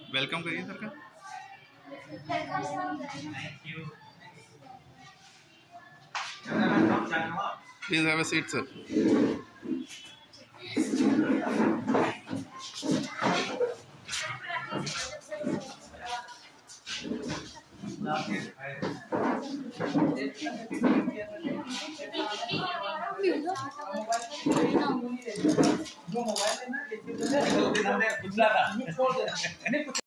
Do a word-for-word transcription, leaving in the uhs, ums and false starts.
Welcome करिए sir का। Please have a seat sir. Mobile